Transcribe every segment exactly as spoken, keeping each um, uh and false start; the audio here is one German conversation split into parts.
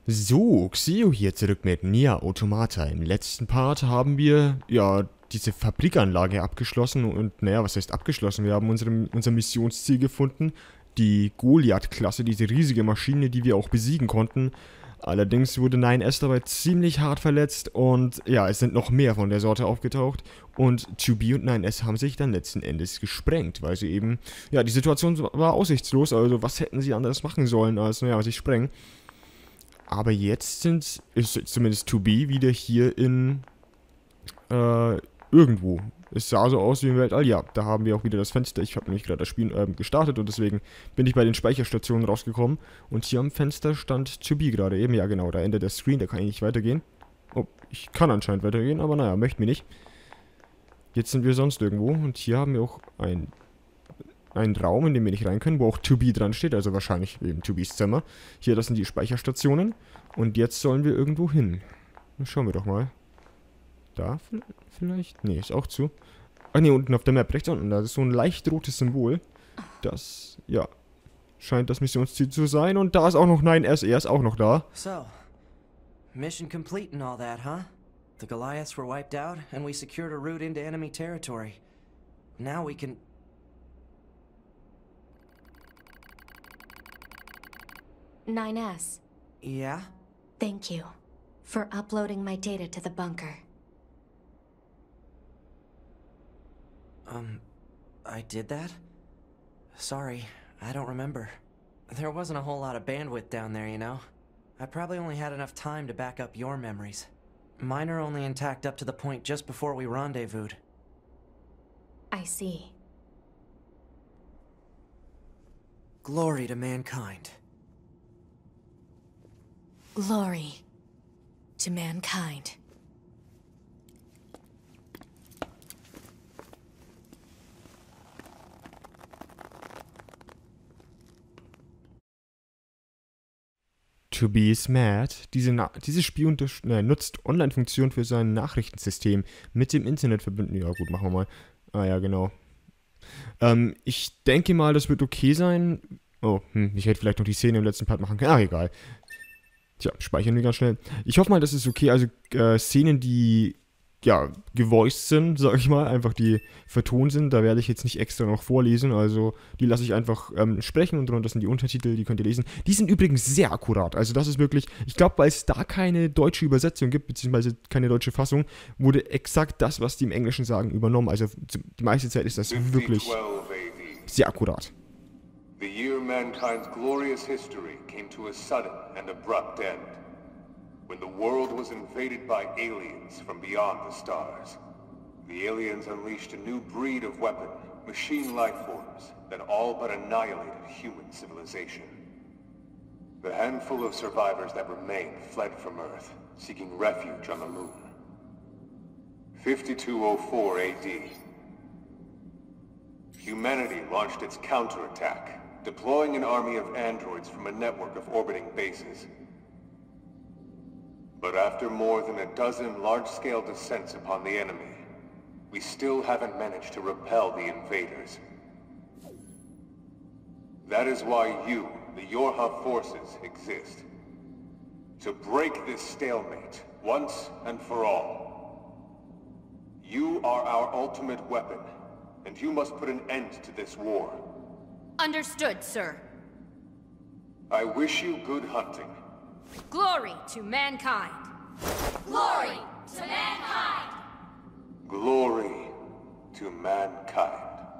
So, Xeo hier zurück mit Nier Automata. Im letzten Part haben wir, ja, diese Fabrikanlage abgeschlossen und, naja, was heißt abgeschlossen? Wir haben unsere, unser Missionsziel gefunden, die Goliath-Klasse, diese riesige Maschine, die wir auch besiegen konnten. Allerdings wurde nine S dabei ziemlich hart verletzt und, ja, es sind noch mehr von der Sorte aufgetaucht und zwei B und nine S haben sich dann letzten Endes gesprengt, weil sie eben, ja, die Situation war aussichtslos, also was hätten sie anderes machen sollen als, naja, sich sprengen. Aber jetzt sind, ist zumindest zwei B wieder hier in, äh, irgendwo. Es sah so aus wie im Weltall. Ja, da haben wir auch wieder das Fenster. Ich habe nämlich gerade das Spiel äh, gestartet und deswegen bin ich bei den Speicherstationen rausgekommen. Und hier am Fenster stand zwei B gerade eben. Ja, genau, da endet der Screen, da kann ich nicht weitergehen. Oh, ich kann anscheinend weitergehen, aber naja, möchte mir nicht. Jetzt sind wir sonst irgendwo und hier haben wir auch ein... einen Raum, in den wir nicht rein können, wo auch zwei B dran steht, also wahrscheinlich eben zwei Bs Zimmer. Hier, das sind die Speicherstationen. Und jetzt sollen wir irgendwo hin. Na, schauen wir doch mal. Da vielleicht? Nee, ist auch zu. Ach nee, unten auf der Map, rechts unten, da ist so ein leicht rotes Symbol. Das, ja, scheint das Missionsziel zu sein. Und da ist auch noch nine S, er ist auch noch da. So, mission complete and all that, huh? The Goliaths were wiped out, and we secured a route into enemy territory. Now we can... nine S. Yeah? Thank you for uploading my data to the bunker. Um, I did that? Sorry, I don't remember. There wasn't a whole lot of bandwidth down there, you know? I probably only had enough time to back up your memories. Mine are only intact up to the point just before we rendezvoused. I see. Glory to mankind. Glory to mankind. zwei B is mad. Diese Na dieses Spiel äh, nutzt Online-Funktionen für sein Nachrichtensystem mit dem Internet verbinden. Ja gut, machen wir mal. Ah ja, genau. Ähm, ich denke mal, das wird okay sein. Oh, hm, ich hätte vielleicht noch die Szene im letzten Part machen können. Ach, egal. Tja, speichern wir ganz schnell. Ich hoffe mal, das ist okay. Also, äh, Szenen, die, ja, gevoiced sind, sag ich mal, einfach die vertont sind, da werde ich jetzt nicht extra noch vorlesen. Also, die lasse ich einfach ähm, sprechen und darunter sind die Untertitel, die könnt ihr lesen. Die sind übrigens sehr akkurat. Also, das ist wirklich, ich glaube, weil es da keine deutsche Übersetzung gibt, beziehungsweise keine deutsche Fassung, wurde exakt das, was die im Englischen sagen, übernommen. Also, die meiste Zeit ist das wirklich sehr akkurat. The year mankind's glorious history came to a sudden and abrupt end, when the world was invaded by aliens from beyond the stars. The aliens unleashed a new breed of weapon, machine life forms, that all but annihilated human civilization. The handful of survivors that remained fled from Earth, seeking refuge on the moon. fifty-two oh four A D. Humanity launched its counterattack, deploying an army of androids from a network of orbiting bases. But after more than a dozen large-scale descents upon the enemy, we still haven't managed to repel the invaders. That is why you, the Yorha forces, exist. To break this stalemate, once and for all. You are our ultimate weapon, and you must put an end to this war. Understood, sir. I wish you good hunting. Glory to mankind. Glory to mankind. Glory to mankind.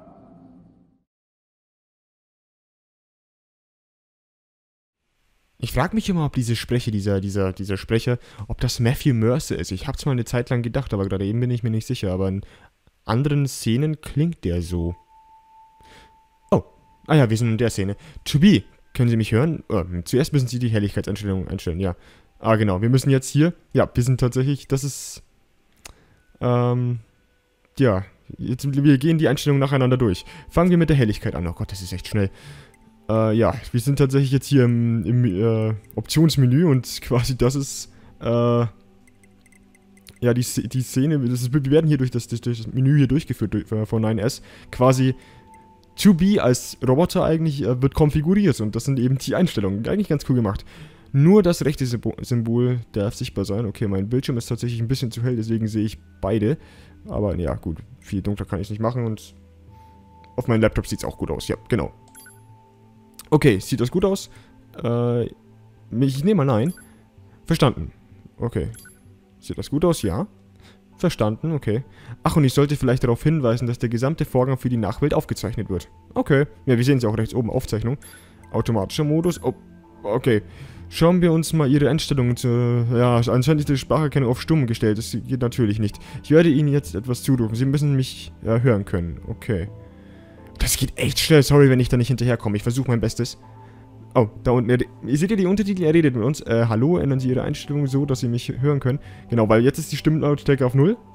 Ich frage mich immer, ob diese Sprecher, dieser, dieser, dieser Sprecher, ob das Matthew Mercer ist. Ich habe es mal eine Zeit lang gedacht, aber gerade eben bin ich mir nicht sicher. Aber in anderen Szenen klingt der so. Oh, ah ja, wir sind in der Szene. zwei B, können Sie mich hören? Oh, zuerst müssen Sie die Helligkeitseinstellung einstellen, ja. Ah, genau, wir müssen jetzt hier, ja, wir sind tatsächlich, das ist, ähm, ja, jetzt, wir gehen die Einstellungen nacheinander durch. Fangen wir mit der Helligkeit an. Oh Gott, das ist echt schnell. Äh, ja, wir sind tatsächlich jetzt hier im, im äh, Optionsmenü und quasi das ist, äh, ja, die, die Szene, das ist, wir werden hier durch das, durch das Menü hier durchgeführt durch, äh, von nine S, quasi zwei B als Roboter eigentlich äh, wird konfiguriert und das sind eben die Einstellungen, eigentlich ganz cool gemacht. Nur das rechte Symbol, Symbol darf sichtbar sein. Okay, mein Bildschirm ist tatsächlich ein bisschen zu hell, deswegen sehe ich beide. Aber ja, gut, viel dunkler kann ich nicht machen und auf meinem Laptop sieht es auch gut aus. Ja, genau. Okay, sieht das gut aus? Äh, ich nehme mal nein. Verstanden. Okay. Sieht das gut aus? Ja. Verstanden, okay. Ach, und ich sollte vielleicht darauf hinweisen, dass der gesamte Vorgang für die Nachwelt aufgezeichnet wird. Okay. Ja, wir sehen es ja auch rechts oben, Aufzeichnung. Automatischer Modus. Oh, okay. Schauen wir uns mal Ihre Einstellungen zu... Ja, anscheinend ist die Spracherkennung auf stumm gestellt. Das geht natürlich nicht. Ich werde Ihnen jetzt etwas zurufen. Sie müssen mich ja, hören können. Okay. Das geht echt schnell. Sorry, wenn ich da nicht hinterherkomme. Ich versuche mein Bestes. Oh, da unten. Ihr seht ja die Untertitel, er redet mit uns. Äh, hallo, ändern Sie Ihre Einstellungen so, dass Sie mich hören können. Genau, weil jetzt ist die Stimmenlautstärke auf null.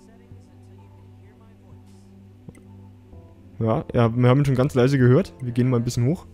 Ja, ja, wir haben ihn schon ganz leise gehört. Wir gehen mal ein bisschen hoch.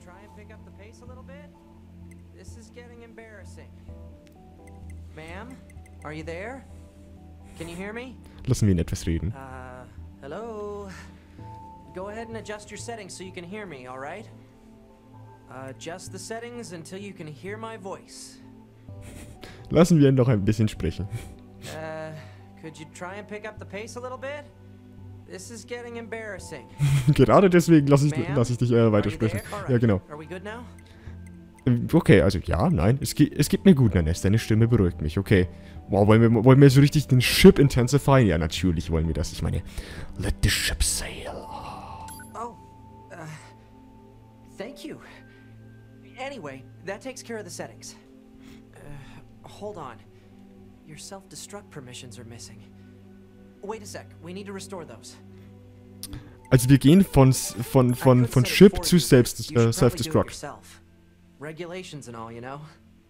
Are you there? Can you hear me? Lassen wir ihn etwas reden. Uh, hello? Go ahead and adjust your settings so you can hear me, alright? Uh, adjust the settings until you can hear my voice. Lassen wir ihn doch ein bisschen sprechen. Uh, could you try and pick up the pace a little bit? This is getting embarrassing. Gerade deswegen lasse ich, lass ich dich äh, weitersprechen. Right. Ja, genau. Are we good now? Okay, also ja, nein, es, ge es geht mir gut, Naness, deine Stimme beruhigt mich, okay. Wow, wollen wir, wollen wir so richtig den Ship intensifieren? Ja, natürlich wollen wir das. Ich meine, let the ship sail. Oh, uh, thank you. Anyway, that takes care of the settings. Uh, hold on. Your self-destruct permissions are missing. Wait a sec, we need to restore those. Also wir gehen von, von, von, von Ship zu Selbst, äh, Self-Destruct. Regulations and all, you know.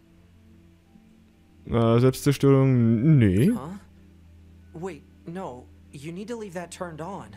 Äh, Selbstzerstörung, nee. Huh? Wait, no. You need to leave that turned on.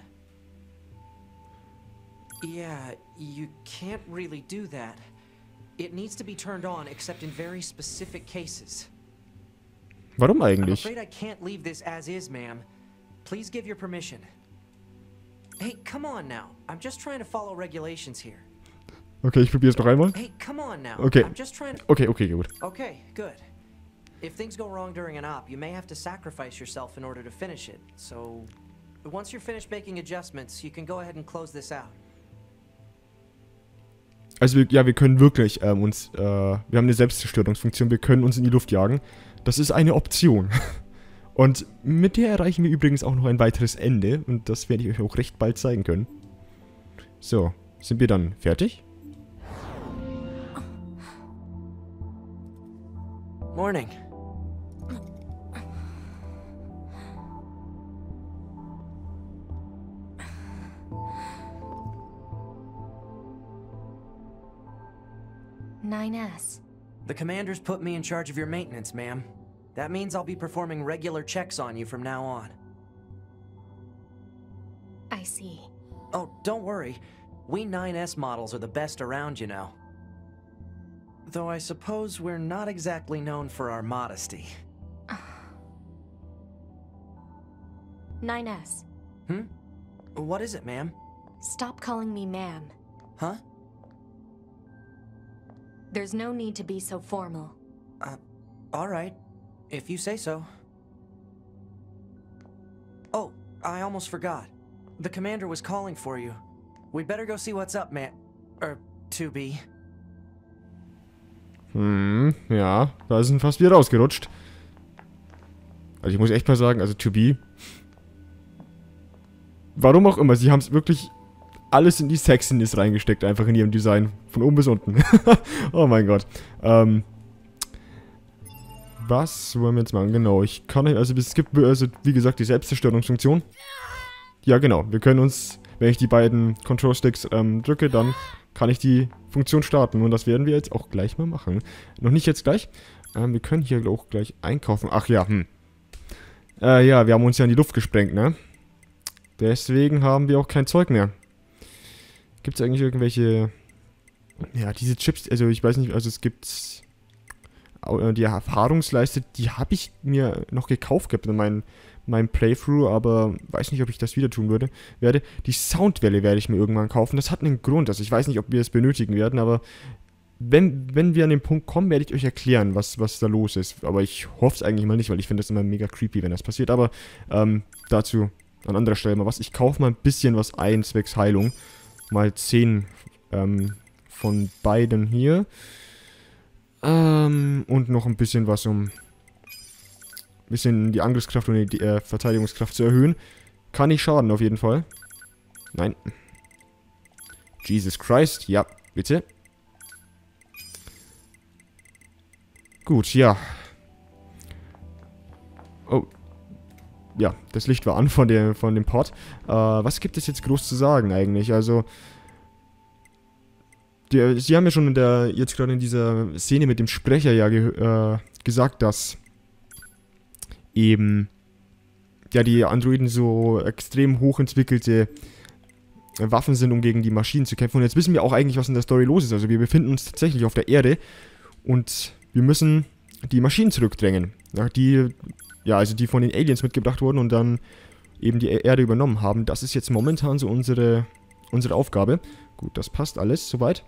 Yeah, you can't really do that. It needs to be turned on except in very specific cases. Warum I'm eigentlich? afraid I can't leave this as is, ma'am. Please give your permission. Hey, come on now. I'm just trying to follow regulations here. Okay, ich probiere es noch einmal. Hey, come on now. Okay. I'm just trying to... Okay, okay, gut. Okay, good. If things go wrong during an op, you may have to sacrifice yourself in order to finish it. So, once you're finished making adjustments, you can go ahead and close this out. Also, wir, ja, wir können wirklich ähm, uns, äh, wir haben eine Selbstzerstörungsfunktion, wir können uns in die Luft jagen. Das ist eine Option. Und mit der erreichen wir übrigens auch noch ein weiteres Ende. Und das werde ich euch auch recht bald zeigen können. So, sind wir dann fertig? Morning. nine S. The commander's put me in charge of your maintenance, ma'am. That means I'll be performing regular checks on you from now on. I see. Oh, don't worry. We nine S models are the best around, you know. Though I suppose we're not exactly known for our modesty. nine S. Hmm? What is it, ma'am? Stop calling me ma'am. Huh? There's no need to be so formal. Uh, alright. If you say so. Oh, I almost forgot. The commander was calling for you. We'd better go see what's up, man. Er, two B. Hm, ja, da sind fast wieder rausgerutscht. Also ich muss echt mal sagen, also to be. Warum auch immer, sie haben es wirklich alles in die Sexiness reingesteckt, einfach in ihrem Design. Von oben bis unten. Oh mein Gott. Ähm. Was wollen wir jetzt machen? Genau, ich kann, also es gibt, also wie gesagt, die Selbstzerstörungsfunktion. Ja, genau, wir können uns, wenn ich die beiden Control-Sticks ähm, drücke, dann kann ich die Funktion starten. Und das werden wir jetzt auch gleich mal machen. Noch nicht jetzt gleich. Ähm, wir können hier auch gleich einkaufen. Ach ja, hm. Äh, ja, wir haben uns ja in die Luft gesprengt, ne? Deswegen haben wir auch kein Zeug mehr. Gibt es eigentlich irgendwelche... Ja, diese Chips, also ich weiß nicht, also es gibt... Die Erfahrungsleiste, die habe ich mir noch gekauft gehabt in meinem, meinem Playthrough, aber weiß nicht, ob ich das wieder tun würde, werde. Die Soundwelle werde ich mir irgendwann kaufen. Das hat einen Grund. Also ich weiß nicht, ob wir es benötigen werden, aber wenn, wenn wir an den Punkt kommen, werde ich euch erklären, was, was da los ist. Aber ich hoffe es eigentlich mal nicht, weil ich finde das immer mega creepy, wenn das passiert. Aber ähm, dazu an anderer Stelle mal was. Ich kaufe mal ein bisschen was ein, zwecks Heilung. Mal zehn ähm, von beiden hier. Ähm, und noch ein bisschen was, um ein bisschen die Angriffskraft und die äh, Verteidigungskraft zu erhöhen. Kann nicht schaden, auf jeden Fall. Nein. Jesus Christ. Ja, bitte. Gut, ja. Oh. Ja, das Licht war an von, der, von dem Pod. Äh, was gibt es jetzt groß zu sagen eigentlich? Also, die, sie haben ja schon in der, jetzt gerade in dieser Szene mit dem Sprecher ja ge, äh, gesagt, dass eben, ja, die Androiden so extrem hochentwickelte Waffen sind, um gegen die Maschinen zu kämpfen. Und jetzt wissen wir auch eigentlich, was in der Story los ist. Also wir befinden uns tatsächlich auf der Erde und wir müssen die Maschinen zurückdrängen. Ja, die, ja, also die von den Aliens mitgebracht wurden und dann eben die Erde übernommen haben. Das ist jetzt momentan so unsere, unsere Aufgabe. Gut, das passt alles soweit.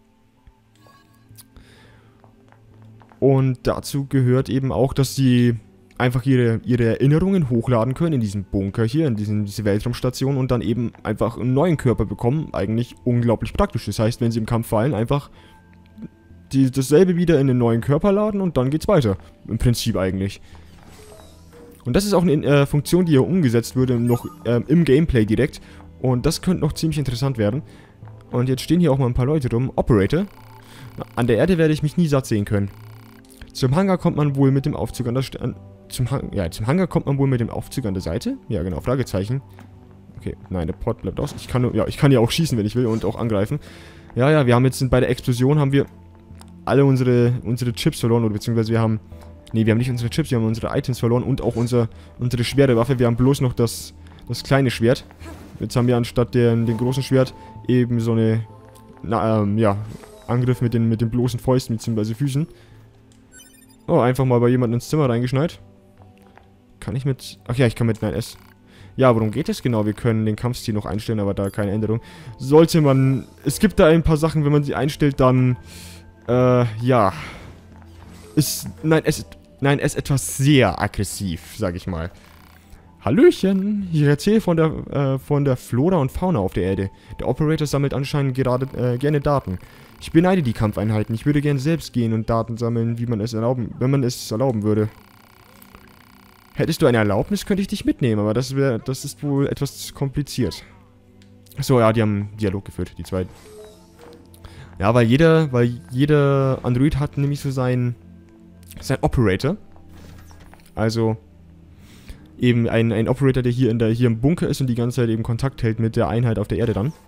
Und dazu gehört eben auch, dass sie einfach ihre, ihre Erinnerungen hochladen können in diesem Bunker hier, in diesen, diese Weltraumstation und dann eben einfach einen neuen Körper bekommen. Eigentlich unglaublich praktisch. Das heißt, wenn sie im Kampf fallen, einfach die, dasselbe wieder in den neuen Körper laden und dann geht's weiter. Im Prinzip eigentlich. Und das ist auch eine äh, Funktion, die hier umgesetzt wurde, noch äh, im Gameplay direkt. Und das könnte noch ziemlich interessant werden. Und jetzt stehen hier auch mal ein paar Leute rum. Operator. An der Erde werde ich mich nie satt sehen können. Zum Hangar kommt man wohl mit dem Aufzug an der St an, zum, Han ja, zum Hangar kommt man wohl mit dem Aufzug an der Seite. Ja, genau, Fragezeichen. Okay, nein, der Pod bleibt aus. Ich kann nur, ja, ich kann ja auch schießen, wenn ich will und auch angreifen. Ja, ja, wir haben jetzt bei der Explosion haben wir alle unsere, unsere Chips verloren, oder beziehungsweise wir haben, nee, wir haben nicht unsere Chips, wir haben unsere Items verloren und auch unser, unsere schwere Waffe. Wir haben bloß noch das, das kleine Schwert. Jetzt haben wir anstatt den, den großen Schwert eben so eine, na, ähm, ja, Angriff mit den, mit den bloßen Fäusten bzw. Füßen. Oh, einfach mal bei jemandem ins Zimmer reingeschneit. Kann ich mit... Ach ja, ich kann mit neun S. Ja, worum geht es genau? Wir können den Kampfstil noch einstellen, aber da keine Änderung. Sollte man... Es gibt da ein paar Sachen, wenn man sie einstellt, dann... Äh, ja. Ist... Nein, es... Nein, es ist etwas sehr aggressiv, sag ich mal. Hallöchen! Ich erzähle von der, äh, von der Flora und Fauna auf der Erde. Der Operator sammelt anscheinend gerade äh, gerne Daten. Ich beneide die Kampfeinheiten. Ich würde gerne selbst gehen und Daten sammeln, wie man es erlauben, wenn man es erlauben würde. Hättest du eine Erlaubnis, könnte ich dich mitnehmen, aber das wäre, das ist wohl etwas kompliziert. Achso, ja, die haben einen Dialog geführt, die zwei. Ja, weil jeder, weil jeder Android hat nämlich so seinen, sein Operator. Also eben ein, ein Operator, der hier in der hier im Bunker ist und die ganze Zeit eben Kontakt hält mit der Einheit auf der Erde dann.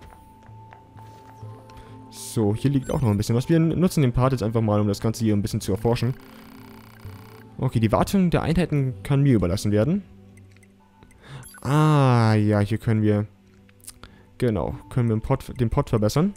So, hier liegt auch noch ein bisschen was. Wir nutzen den Part jetzt einfach mal, um das Ganze hier ein bisschen zu erforschen. Okay, die Wartung der Einheiten kann mir überlassen werden. Ah, ja, hier können wir... Genau, können wir den Pod, den Pod verbessern.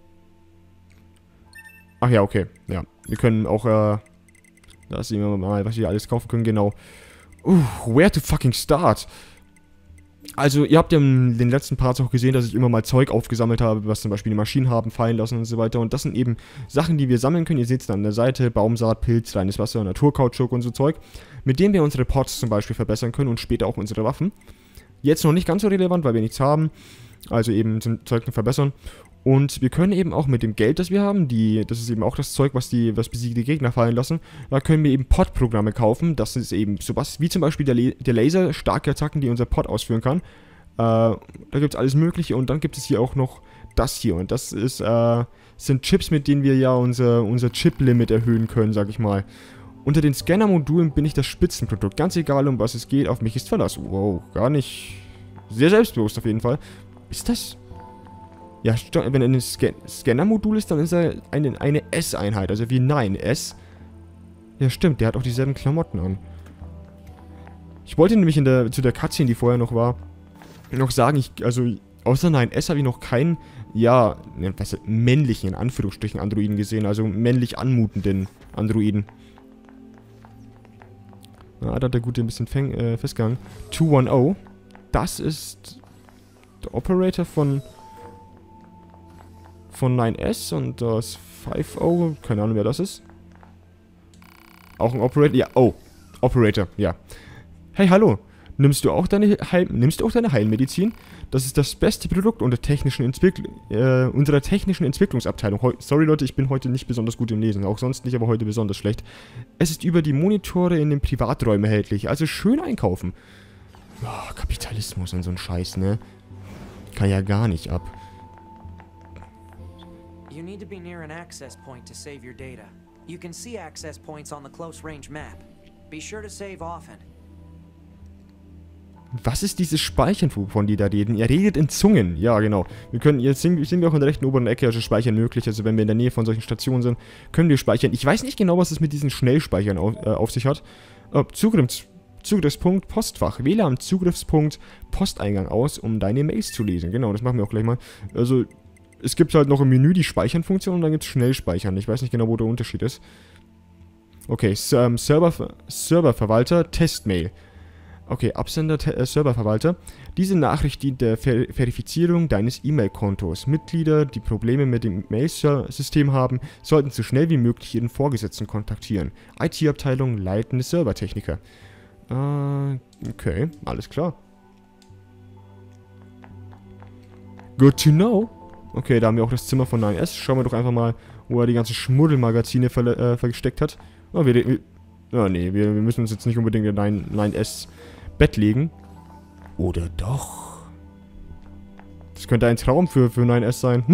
Ach ja, okay, ja. Wir können auch, äh... Da sehen wir mal, was wir alles kaufen können, genau. Uh, where to fucking start? Also, ihr habt ja in den letzten Parts auch gesehen, dass ich immer mal Zeug aufgesammelt habe, was zum Beispiel die Maschinen haben fallen lassen und so weiter. Und das sind eben Sachen, die wir sammeln können. Ihr seht es dann an der Seite, Baumsaat, Pilz, reines Wasser, Naturkautschuk und so Zeug. Mit denen wir unsere Pods zum Beispiel verbessern können und später auch unsere Waffen. Jetzt noch nicht ganz so relevant, weil wir nichts haben. Also eben zum Zeug noch verbessern. Und wir können eben auch mit dem Geld, das wir haben, die, das ist eben auch das Zeug, was die was besiegte Gegner fallen lassen, da können wir eben Pod-Programme kaufen. Das ist eben sowas wie zum Beispiel der, Le der Laser, starke Attacken, die unser Pod ausführen kann. Äh, da gibt es alles Mögliche und dann gibt es hier auch noch das hier. Und das ist, äh, sind Chips, mit denen wir ja unser, unser Chip-Limit erhöhen können, sag ich mal. Unter den Scanner-Modulen bin ich das Spitzenprodukt. Ganz egal, um was es geht, auf mich ist Verlass. Wow, gar nicht... Sehr selbstbewusst auf jeden Fall. Ist das... Ja, wenn er ein Scan Scanner-Modul ist, dann ist er eine, eine S-Einheit, also wie nein S. Ja, stimmt, der hat auch dieselben Klamotten an. Ich wollte nämlich in der, zu der Cutscene, die vorher noch war, noch sagen, ich, also außer nein S habe ich noch keinen, ja, was, männlichen, in Anführungsstrichen, Androiden gesehen, also männlich anmutenden Androiden. Na, da hat der Gute ein bisschen fäng, äh, festgegangen. zwei null. Das ist der Operator von... von neun S und das fünf null, keine Ahnung, wer das ist. Auch ein Operator, ja, oh, Operator, ja. Hey, hallo, nimmst du auch deine, Heil nimmst du auch deine Heilmedizin? Das ist das beste Produkt unter technischen Entwickl äh, unserer technischen Entwicklungsabteilung. Heu Sorry Leute, ich bin heute nicht besonders gut im Lesen, auch sonst nicht, aber heute besonders schlecht. Es ist über die Monitore in den Privaträumen erhältlich, also schön einkaufen. Oh, Kapitalismus und so ein Scheiß, ne? Kann ja gar nicht ab. You need to be near an access point to save your data. You can see access points on the close range map. Be sure to save often. Was ist dieses Speichern, wovon die da reden? Ihr redet in Zungen. Ja, genau. Wir können, jetzt sind, sind wir auch in der rechten oberen Ecke, also Speichern möglich. Also wenn wir in der Nähe von solchen Stationen sind, können wir speichern. Ich weiß nicht genau, was es mit diesen Schnellspeichern auf, äh, auf sich hat. Äh, Zugriffs, Zugriffspunkt Postfach. Wähle am Zugriffspunkt Posteingang aus, um deine Mails zu lesen. Genau, das machen wir auch gleich mal. Also, es gibt halt noch im Menü die Speichern-Funktion und dann gibt es Schnellspeichern. Ich weiß nicht genau, wo der Unterschied ist. Okay, ähm, Server, Serververwalter, Testmail. Okay, Absender, äh, Serververwalter. Diese Nachricht dient der Ver Verifizierung deines E-Mail-Kontos. Mitglieder, die Probleme mit dem Mail-System haben, sollten so schnell wie möglich ihren Vorgesetzten kontaktieren. I T-Abteilung, leitende Servertechniker. Äh, okay, alles klar. Good to know. Okay, da haben wir auch das Zimmer von nine S. Schauen wir doch einfach mal, wo er die ganzen Schmuddelmagazine ver äh, versteckt hat. Oh, wir, wir, oh nee, wir, wir müssen uns jetzt nicht unbedingt in nine S Bett legen. Oder doch? Das könnte ein Traum für, für nine S sein.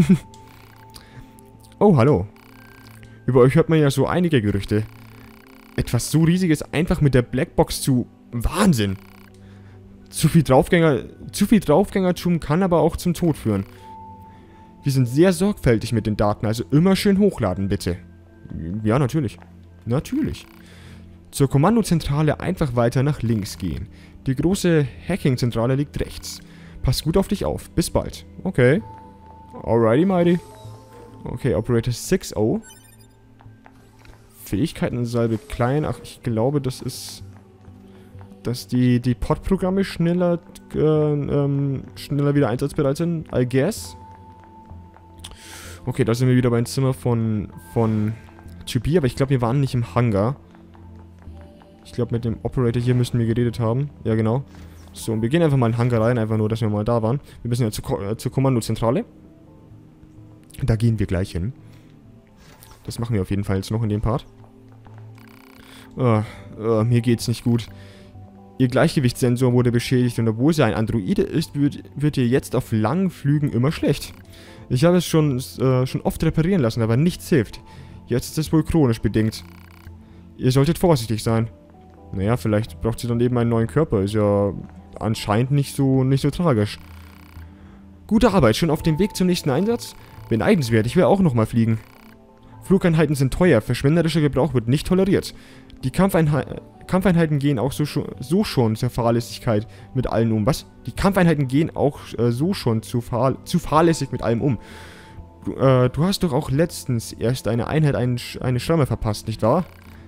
Oh, hallo. Über euch hört man ja so einige Gerüchte. Etwas so Riesiges einfach mit der Blackbox zu... Wahnsinn! Zu viel Draufgänger... Zu viel Draufgängertum kann aber auch zum Tod führen. Wir sind sehr sorgfältig mit den Daten, also immer schön hochladen, bitte. Ja, natürlich. Natürlich. Zur Kommandozentrale einfach weiter nach links gehen. Die große Hacking-Zentrale liegt rechts. Pass gut auf dich auf. Bis bald. Okay. Alrighty, mighty. Okay, Operator six null. Fähigkeiten-Salbe klein. Ach, ich glaube, das ist... Dass die, die Pod-Programme schneller, äh, ähm, schneller wieder einsatzbereit sind. I guess. Okay, da sind wir wieder beim Zimmer von, von zwei B, aber ich glaube, wir waren nicht im Hangar. Ich glaube, mit dem Operator hier müssten wir geredet haben. Ja, genau. So, und wir gehen einfach mal in den Hangar rein, einfach nur, dass wir mal da waren. Wir müssen ja zur, Ko äh, zur Kommandozentrale. Da gehen wir gleich hin. Das machen wir auf jeden Fall jetzt noch in dem Part. Oh, oh, mir geht's nicht gut. Ihr Gleichgewichtssensor wurde beschädigt und obwohl sie ein Androide ist, wird, wird ihr jetzt auf langen Flügen immer schlecht. Ich habe es schon, äh, schon oft reparieren lassen, aber nichts hilft. Jetzt ist es wohl chronisch bedingt. Ihr solltet vorsichtig sein. Naja, vielleicht braucht sie dann eben einen neuen Körper. Ist ja anscheinend nicht so, nicht so tragisch. Gute Arbeit, schon auf dem Weg zum nächsten Einsatz? Beneidenswert, ich will auch nochmal fliegen. Flugeinheiten sind teuer, verschwenderischer Gebrauch wird nicht toleriert. Die Kampfeinheit, Kampfeinheiten gehen auch so schon, so schon zur Fahrlässigkeit mit allen um. Was? Die Kampfeinheiten gehen auch äh, so schon zu, fahr zu fahrlässig mit allem um. Du, äh, du hast doch auch letztens erst eine Einheit ein, eine Schramme verpasst, nicht wahr?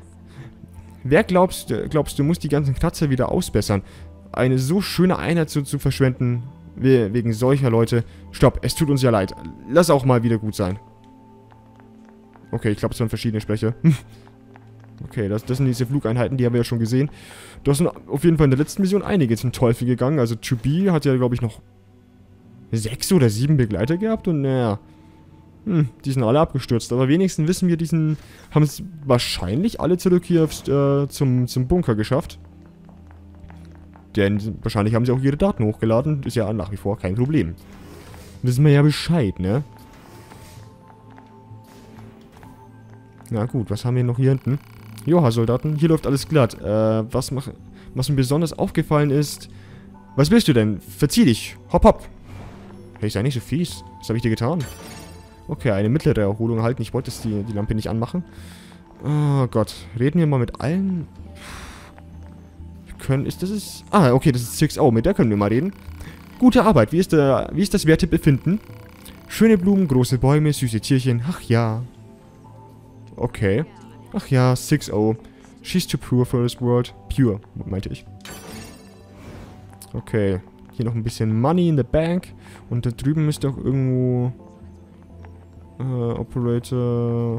Wer glaubst, glaubst du, muss die ganzen Kratzer wieder ausbessern? Eine so schöne Einheit zu, zu verschwenden, we wegen solcher Leute. Stopp, es tut uns ja leid. Lass auch mal wieder gut sein. Okay, ich glaube, es waren verschiedene Sprecher. Okay, das, das sind diese Flugeinheiten, die haben wir ja schon gesehen. Da sind auf jeden Fall in der letzten Mission einige zum Teufel gegangen. Also zwei B hat ja, glaube ich, noch sechs oder sieben Begleiter gehabt. Und naja, hm, die sind alle abgestürzt. Aber wenigstens wissen wir, diesen haben es wahrscheinlich alle zurück hier aufs, äh, zum, zum Bunker geschafft. Denn wahrscheinlich haben sie auch ihre Daten hochgeladen. Ist ja nach wie vor kein Problem. Wissen wir ja Bescheid, ne? Na gut, was haben wir noch hier hinten? Joha-Soldaten, hier läuft alles glatt. Äh, was, mach, was mir besonders aufgefallen ist... Was willst du denn? Verzieh dich. Hopp, hopp. Hey, sei nicht so fies. Was habe ich dir getan? Okay, eine mittlere Erholung erhalten. Ich wollte die, die Lampe nicht anmachen. Oh Gott. Reden wir mal mit allen... Wir können... Ist das... Ist, ah, okay, das ist six null. Mit der können wir mal reden. Gute Arbeit. Wie ist, der, wie ist das Wertebefinden? Schöne Blumen, große Bäume, süße Tierchen. Ach ja. Okay. Ach ja, six null. She's too pure for this world. Pure, meinte ich. Okay. Hier noch ein bisschen Money in the Bank. Und da drüben müsste auch irgendwo... Äh, Operator...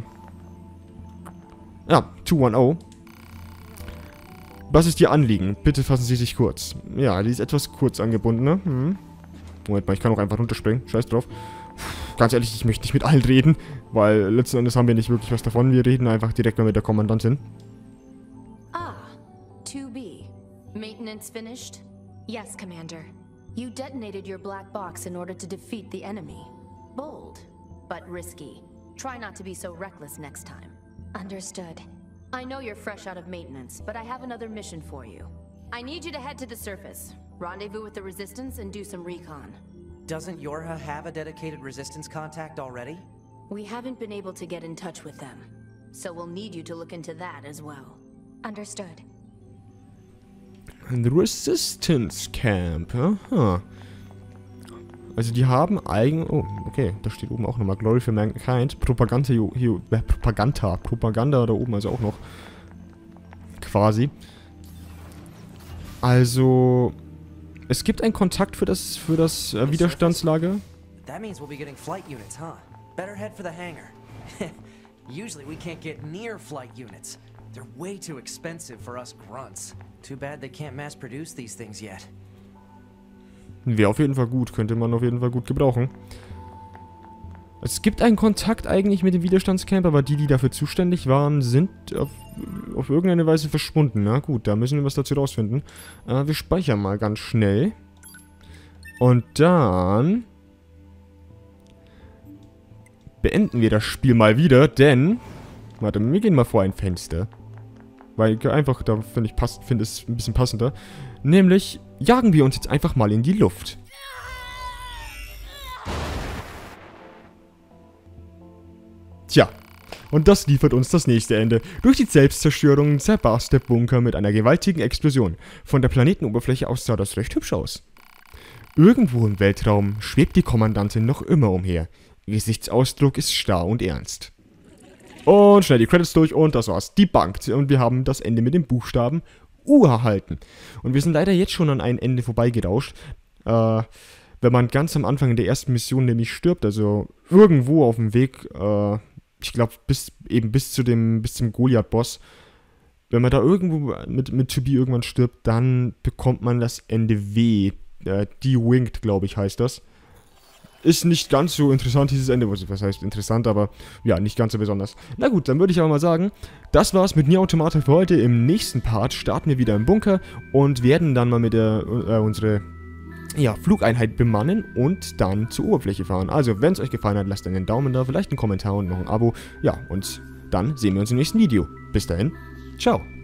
Ja, zweihundert. Was ist Ihr Anliegen? Bitte fassen Sie sich kurz. Ja, die ist etwas kurz angebunden, ne? Hm. Moment mal, ich kann auch einfach runterspringen. Scheiß drauf. Puh, ganz ehrlich, ich möchte nicht mit allen reden, weil letzten Endes haben wir nicht wirklich was davon. Wir reden einfach direkt mal mit der Kommandantin. Ah, two B. Maintenance finished? Yes, Commander. You detonated your black box in order to defeat the enemy. Bold, but risky. Try not to be so reckless next time. Understood. I know you're fresh out of maintenance, but I have another mission for you. I need you to head to the surface, rendezvous with the Resistance, and do some recon. Doesn't Yorha have a dedicated Resistance contact already? We haven't been able to get in touch with them, so we'll need you to look into that as well. Understood. The Resistance Camp. Aha. Also die haben eigen... Oh, okay. Da steht oben auch nochmal Glory for Mankind. Propaganda hier... hier äh, Propaganda. Propaganda da oben also auch noch. Quasi. Also... Es gibt einen Kontakt für das, für das äh, Widerstandslager. That means we'll be getting flight units, huh? Better head for the hangar. Usually we can't get near flight units. They're way too expensive for us grunts. Too bad they can't mass produce these things yet. Wäre auf jeden Fall gut, könnte man auf jeden Fall gut gebrauchen. Es gibt einen Kontakt eigentlich mit dem Widerstandscamp, aber die, die dafür zuständig waren, sind auf, auf irgendeine Weise verschwunden. Na gut, da müssen wir was dazu rausfinden. Äh, wir speichern mal ganz schnell. Und dann beenden wir das Spiel mal wieder, denn... Warte, wir gehen mal vor ein Fenster. Weil einfach, da finde ich, passt, finde es ein bisschen passender. Nämlich, jagen wir uns jetzt einfach mal in die Luft. Tja, und das liefert uns das nächste Ende. Durch die Selbstzerstörung zerbarst der Bunker mit einer gewaltigen Explosion. Von der Planetenoberfläche aus sah das recht hübsch aus. Irgendwo im Weltraum schwebt die Kommandantin noch immer umher. Ihr Gesichtsausdruck ist starr und ernst. Und schnell die Credits durch und das war's. Debunked. Und wir haben das Ende mit dem Buchstaben U erhalten. Und wir sind leider jetzt schon an ein Ende vorbeigerauscht. Äh, wenn man ganz am Anfang in der ersten Mission nämlich stirbt, also irgendwo auf dem Weg, äh, ich glaube bis eben bis zu dem, bis zum Goliath-Boss, wenn man da irgendwo mit, mit zwei B irgendwann stirbt, dann bekommt man das Ende W. Äh, De-Winged, glaube ich, heißt das. Ist nicht ganz so interessant, dieses Ende. Was heißt interessant, aber ja, nicht ganz so besonders. Na gut, dann würde ich aber mal sagen, das war's mit Nier Automata für heute. Im nächsten Part starten wir wieder im Bunker und werden dann mal mit der, äh, unsere ja, Flugeinheit bemannen und dann zur Oberfläche fahren. Also, wenn es euch gefallen hat, lasst einen Daumen da, vielleicht einen Kommentar und noch ein Abo. Ja, und dann sehen wir uns im nächsten Video. Bis dahin, ciao.